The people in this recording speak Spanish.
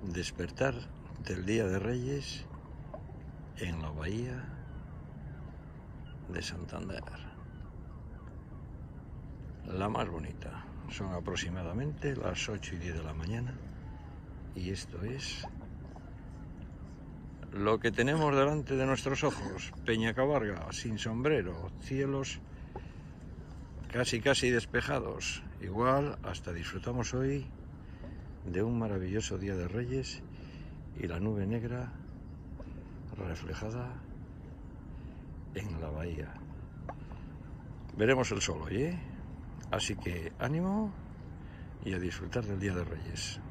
despertar del Día de Reyes en la bahía de Santander, la más bonita. Son aproximadamente las 8:10 de la mañana y esto es lo que tenemos delante de nuestros ojos. Peñacabarga sin sombrero, cielos casi despejados. Igual hasta disfrutamos hoy de un maravilloso Día de Reyes y la nube negra reflejada en la bahía. Veremos el sol hoy, Así que ánimo y a disfrutar del Día de Reyes.